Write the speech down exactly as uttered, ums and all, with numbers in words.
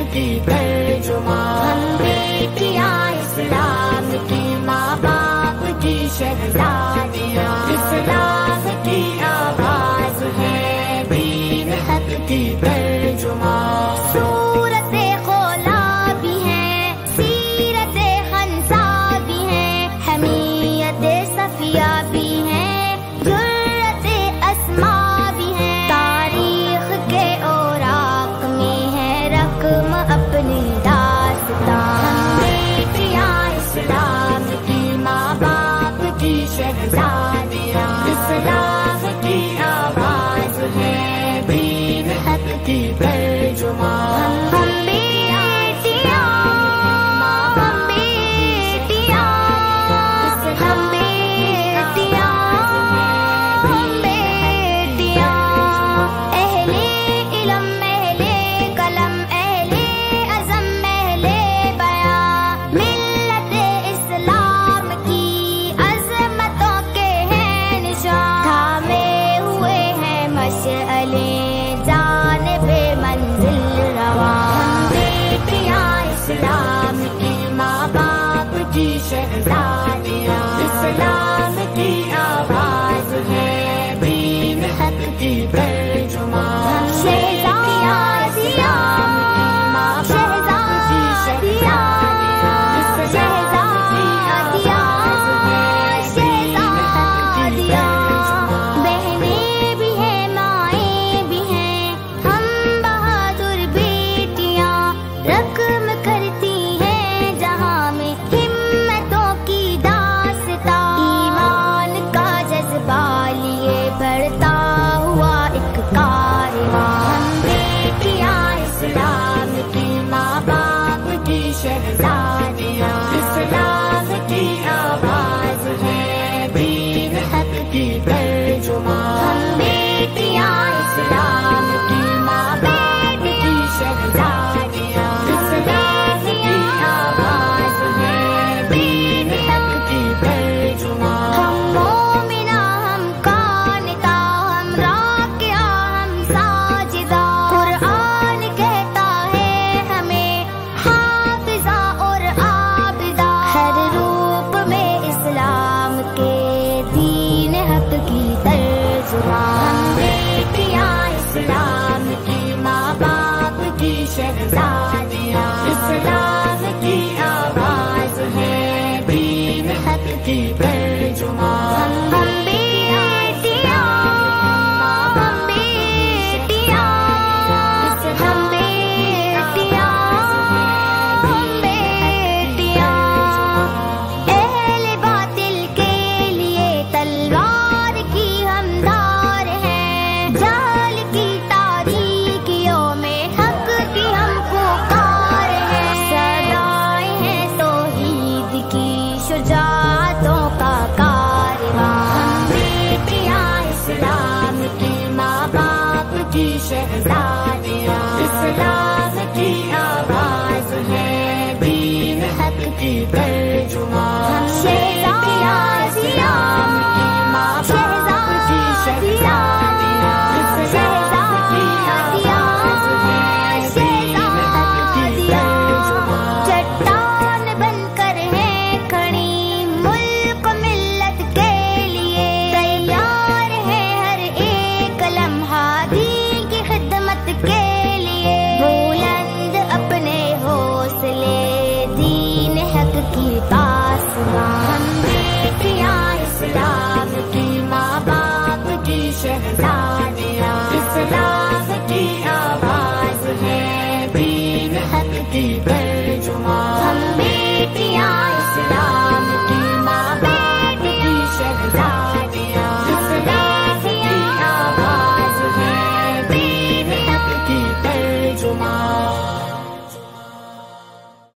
کی ترجمان، ہم بیٹیاں اسلام کی، ماں باپ کی شہزادیاں، اسلام کی آواز ہے دین حق کی ترجمان۔ صورت خولا بھی ہے، سیرت حنسا بھی ہے، حمیت صفیہ بھی ہے، جرت اسماء بھی ہے، تاریخ کے اوراق میں ہے رقم اپنی داستان۔ ہم بیٹیاں اسلام کی، ماں باپ کی شہزادیاں، اسلام کی آواز ہے دین حق کی ترجمان۔ ہم بیٹیاں، ہم بیٹیاں، ہم بیٹیاں، ہم بیٹیاں، اہل علم اہل قلم اہل عزم اہل بیان، ملت اسلام کی عظمتوں کے ہیں نشان، تھامے ہوئے ہیں مشعلیں جانب منزل رواں۔ ہم بیٹیاں اسلام کی، ماں باپ کی شہزادیاں، اسلام کی آواز ہے دین حق کی ترجمان۔ شہزادیاں، ماں باپ کی شہزادیاں، شہزادیاں، شہزادیاں، بہنیں بھی ہیں مائیں بھی ہیں، ہم بہادر بیٹیاں رقم کرتی ہیں جہاں میں ہمتوں کی داستان، ایمان کا جذبہ لیے بڑھتا ہوا ایک کارواں۔ ہم بیٹیاں اسلام کی، ماں باپ کی شہزادیاں، اسلام کی آواز ہے دین حق کی ترجمان۔ ہم بیٹیاں اسلام کی، ماں باپ کی شہزادیاں، اسلام کی آواز ہے دین حق کی ترجمان۔ ہم مومنہ، ہم قانتہ، ہم راکعہ، ہم ساجدہ، قرآن کہتا ہے ہمیں حافظہ اور عابدہ، ہر روپ میں اسلام کے دین حق کی ترجمان۔ ہم بیٹیاں اسلام کی، ماں باپ کی شہزادیاں، اسلام کی آواز ہے دین حق کی ترجمان۔ ہم بیٹیاں، ہم بیٹیاں، ہم بیٹیاں، ہم بیٹیاں، اہل باطل کے لیے تلوار کی ہم دار ہیں، جہل کی تاریکیوں میں حق کی ہم پکار ہیں، سدائیں ہیں توحید کی شجاعتوں کا کارواں۔ ہم بیٹیاں اسلام کی، ماں باپ کی شہزادیاں، اسلام کی آواز ہے دین حق کی ترجمان۔ ہم شہزادیاں اسلام کی، ماں باپ کی شہزادیاں، اسلام کی آواز ہے دین حق کی ترجمان۔ چٹان بن کر ہیں کھڑی ملک ملت کے لیے، تیار ہے ہر ایک لمحہ دین کی خدمت کے لیے، بلند اپنے حوصلے دین حق کی پاسبان۔ ہم بیٹیاں اسلام کی، ماں باپ کی شہزادیاں، اسلام کی آواز ہے دین حق کی